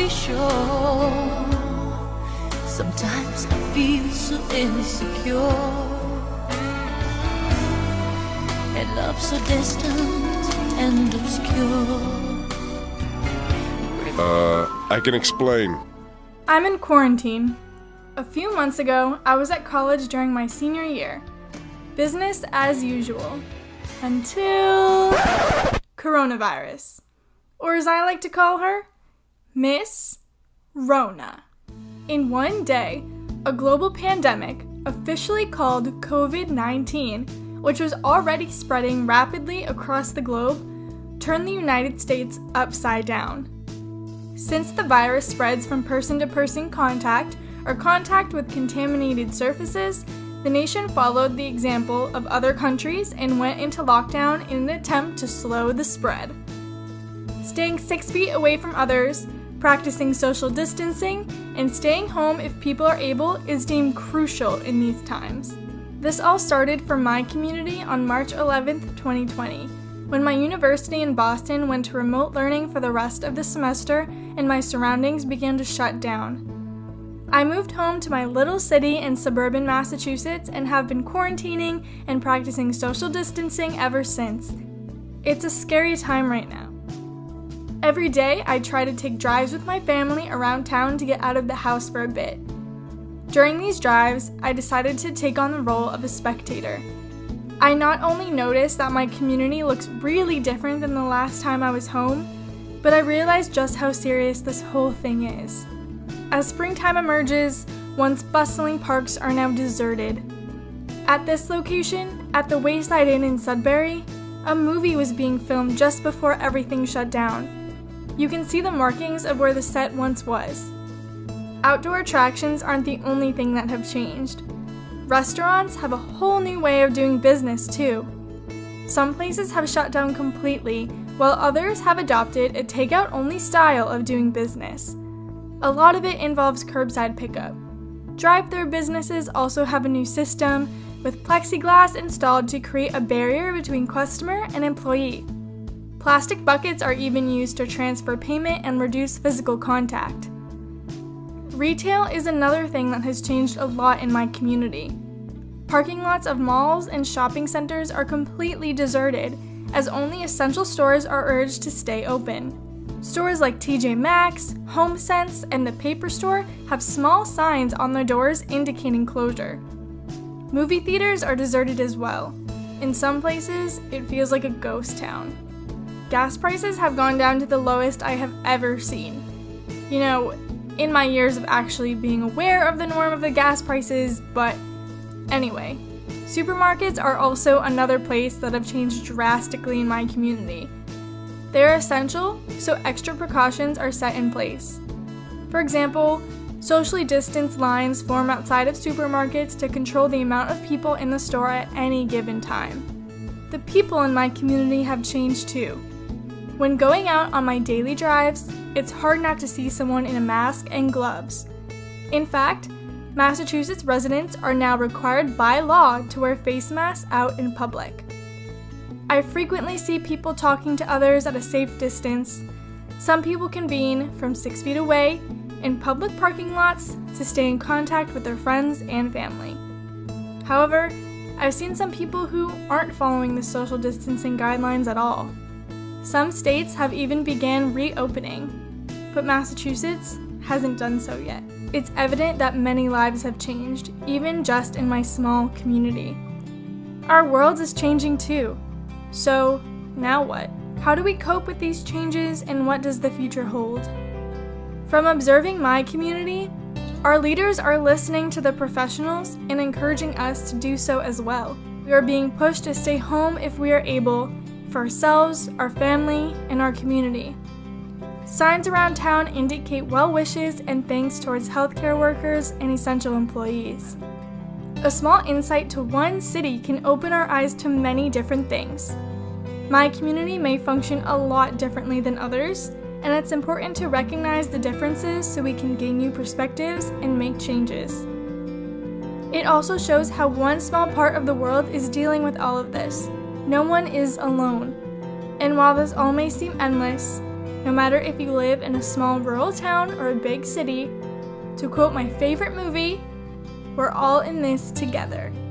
be sure. Sometimes I feel so insecure, and love so distant and obscure. I can explain. I'm in quarantine. A few months ago, I was at college during my senior year. Business as usual. Until coronavirus. Or as I like to call her, Miss Rona. In one day, a global pandemic, officially called COVID-19, which was already spreading rapidly across the globe, turned the United States upside down. Since the virus spreads from person-to-person contact or contact with contaminated surfaces, the nation followed the example of other countries and went into lockdown in an attempt to slow the spread. Staying 6 feet away from others, practicing social distancing, and staying home if people are able is deemed crucial in these times. This all started for my community on March 11th, 2020, when my university in Boston went to remote learning for the rest of the semester and my surroundings began to shut down. I moved home to my little city in suburban Massachusetts and have been quarantining and practicing social distancing ever since. It's a scary time right now. Every day, I try to take drives with my family around town to get out of the house for a bit. During these drives, I decided to take on the role of a spectator. I not only noticed that my community looks really different than the last time I was home, but I realized just how serious this whole thing is. As springtime emerges, once bustling parks are now deserted. At this location, at the Wayside Inn in Sudbury, a movie was being filmed just before everything shut down. You can see the markings of where the set once was. Outdoor attractions aren't the only thing that have changed. Restaurants have a whole new way of doing business too. Some places have shut down completely, while others have adopted a takeout-only style of doing business. A lot of it involves curbside pickup. Drive-thru businesses also have a new system, with plexiglass installed to create a barrier between customer and employee. Plastic buckets are even used to transfer payment and reduce physical contact. Retail is another thing that has changed a lot in my community. Parking lots of malls and shopping centers are completely deserted, as only essential stores are urged to stay open. Stores like TJ Maxx, HomeSense, and the Paper Store have small signs on their doors indicating closure. Movie theaters are deserted as well. In some places, it feels like a ghost town. Gas prices have gone down to the lowest I have ever seen. You know, in my years of actually being aware of the norm of the gas prices, but anyway. Supermarkets are also another place that have changed drastically in my community. They are essential, so extra precautions are set in place. For example, socially distanced lines form outside of supermarkets to control the amount of people in the store at any given time. The people in my community have changed too. When going out on my daily drives, it's hard not to see someone in a mask and gloves. In fact, Massachusetts residents are now required by law to wear face masks out in public. I frequently see people talking to others at a safe distance. Some people convene from 6 feet away in public parking lots to stay in contact with their friends and family. However, I've seen some people who aren't following the social distancing guidelines at all. Some states have even began reopening, but Massachusetts hasn't done so yet. It's evident that many lives have changed, even just in my small community. Our world is changing too. So, now what? How do we cope with these changes and what does the future hold? From observing my community, our leaders are listening to the professionals and encouraging us to do so as well. We are being pushed to stay home if we are able, for ourselves, our family, and our community. Signs around town indicate well wishes and thanks towards healthcare workers and essential employees. A small insight to one city can open our eyes to many different things. My community may function a lot differently than others, and it's important to recognize the differences so we can gain new perspectives and make changes. It also shows how one small part of the world is dealing with all of this. No one is alone. And while this all may seem endless, No matter if you live in a small rural town or a big city, to quote my favorite movie, we're all in this together.